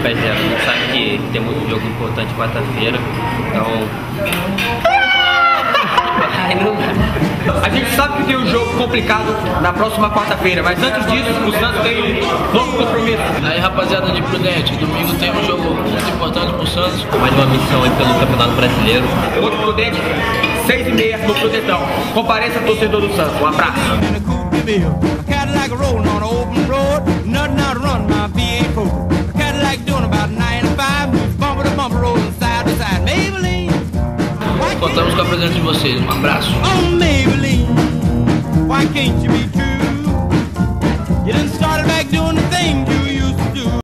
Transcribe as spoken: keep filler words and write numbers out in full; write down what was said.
Rapaziada, não sabe que temos um jogo importante quarta-feira, então... Ai, não... A gente sabe que tem um jogo complicado na próxima quarta-feira, mas antes disso, o Santos tem um novo compromisso. Aí, rapaziada de Prudente, domingo tem um jogo muito importante pro Santos. Mais uma missão aí pelo Campeonato Brasileiro. Outro Prudente, seis e meia no Prudentão. Compareça, torcedor do Santos. Um abraço. Contamos com a presença de vocês. Um abraço. Oh, Maybelline, why can't you be true? You done started back doing the